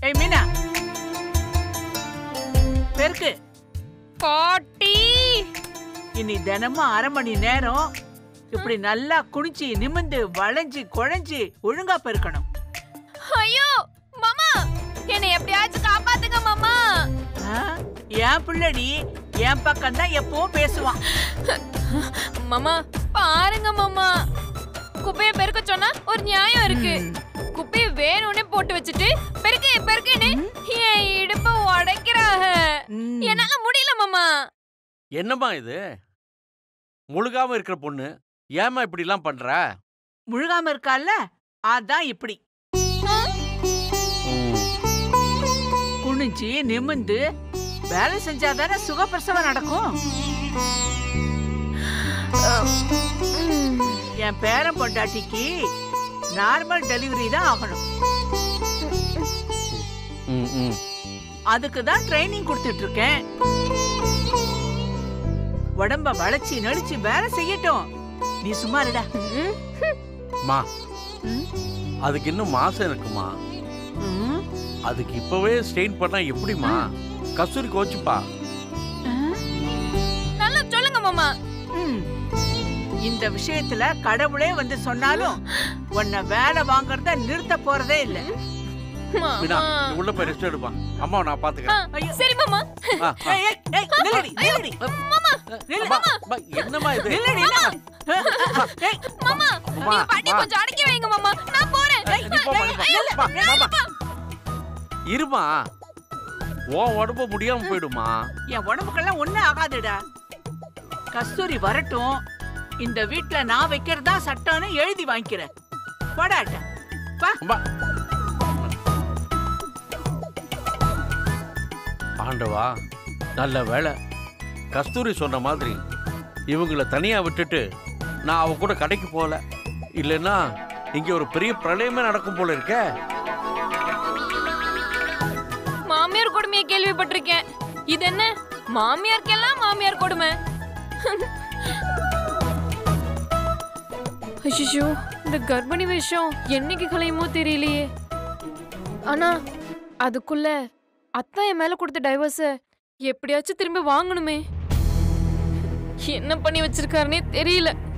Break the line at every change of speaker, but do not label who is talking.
ஏய் மீனா, பெருக்கு.
பாட்டி,
இனி தினமும் 1/2 மணி நேரம் இப்படி நல்லா குனிச்சு நிமிந்து வளைஞ்சு குழஞ்சு ஒழுங்கா பெருக்கணும்.
ஐயோ மாமா, என்னை எப்படியாச்சும் காப்பாத்துங்க மாமா.
என் பிள்ளடி என் பக்கம் தான் எப்பவும் பேசுவான்.
மாமா பாருங்க மாமா, குப்பையை பெருக்க சொன்னா ஒரு நியாயம் இருக்கு. குப்பையை வேணும்னே போட்டு வச்சுட்டு பெருக்குன்னு என் இடுப்ப உடைக்கிறாங்க. என்னால முடியல மாமா.
என்னம்மா இது? முழுகாம இருக்கிற பொண்ணு ஏமா இப்படி எல்லாம் பண்ற?
முழுகாம இருக்கால, அதான் இப்படி குனிஞ்சு நிமிந்து வேலை செஞ்சாதானே சுகப்பிரசவம் நடக்கும். என் பேரன் பொண்டாட்டிக்கு நார்மல் டெலிவரி தான் ஆகணும். அதுக்கு தான் ட்ரைனிங் கொடுத்துட்டு இருக்கேன். உடம்ப வளைச்சி நடிச்சு வேலை செய்யட்டும். நீ சும்மா இருடா.
மா, அதுக்கு இன்னும் மாசம் இருக்குமா? அதுக்கு இப்பவே ஸ்ட்ரெயின் பண்ணா எப்படிமா? கஸ்தூரி கோச்சுப்பா.
நல்லா சொல்லுங்க மாமா.
இந்த விஷயத்துல கடவுளே வந்து சொன்னாலும் உன்னை வேலை வாங்குறத நிறுத்த போறதே இல்ல.
மீனா, நீ உள்ள போய் ரெஸ்ட் எடுப்பா. அம்மா நான் பாத்துக்கிறேன்.
சரி மாமா.
என்னமா இது?
மாமா, நீங்க பாட்டி கொஞ்சம் அடக்கி வைங்க மாமா. நான் போறேன்.
இருமா, உன் உடம்பு முடியாம போயிடுமா?
என் உடம்புக்கெல்லாம் ஒண்ணும் ஆகாதுடா. கஸ்தூரி வரட்டும். இந்த வீட்டுல நான் வைக்கிறதா சட்டம்னு எழுதி வாங்கிக்கிறேன். போடாட்ட
ஆண்டவா, நல்ல வேலை. கஸ்தூரி சொன்ன மாதிரி இவங்களை தனியா விட்டுட்டு நான் அவ கூட கடைக்கு போகல. இல்லைன்னா இங்க ஒரு பெரிய பிரளயமே நடக்கும் போல இருக்க.
மாமியார் கொடுமையை கேள்விப்பட்டிருக்கேன். இது என்ன மாமியாருக்கெல்லாம் மாமியார் கொடுமை? ஐயோ, இந்த கர்ப்பிணி விஷயம் என்னைக்கு கலையுமோ தெரியலையே. ஆனா அதுக்குள்ள அத்தா என் மேல கொடுத்த டைவர்ஸ எப்படியாச்சும் திரும்ப வாங்கணுமே. என்ன பண்ணி வச்சிருக்காருன்னே தெரியல.